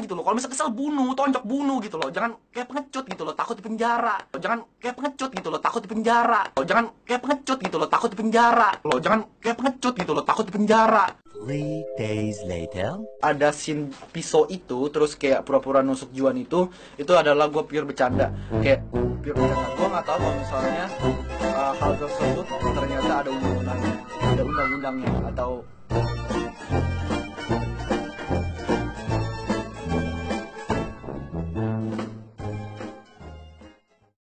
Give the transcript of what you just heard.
gitu loh. Kalau misalnya kesel bunuh, tonjok bunuh gitu loh. Jangan kayak pengecut gitu loh, takut di penjara. Jangan kayak pengecut gitu loh, takut di penjara. Jangan kayak pengecut gitu loh, takut di penjara. Jangan kayak pengecut gitu loh, takut di penjara. 3 days later. Ada scene pisau itu, terus kayak pura-pura nusuk Juan itu adalah gue pure bercanda. Kayak pure bercanda. Gue nggak tahu kalau misalnya hal tersebut ternyata ada undang-undangnya, atau